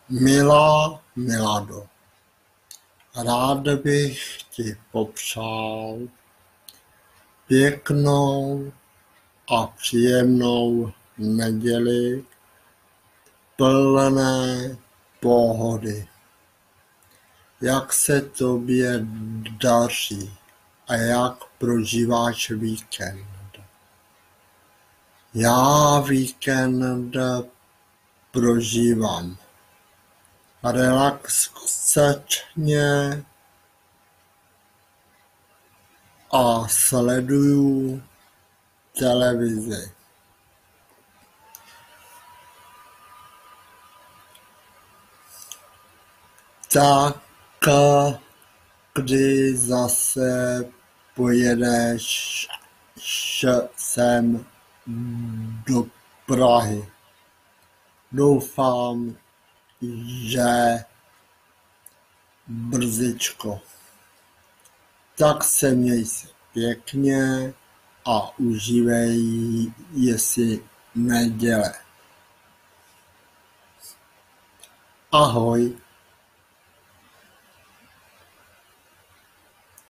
Milá Milado, rád bych ti popřál pěknou a příjemnou neděli plné pohody. Jak se tobě daří a jak prožíváš víkend? Já víkend prožívám relaxačně a sleduju televizi. Tak kdy zase pojedeš sem do Prahy? Doufám, že brzyčko. Tak se měj se pěkně a užívej si neděle. Ahoj.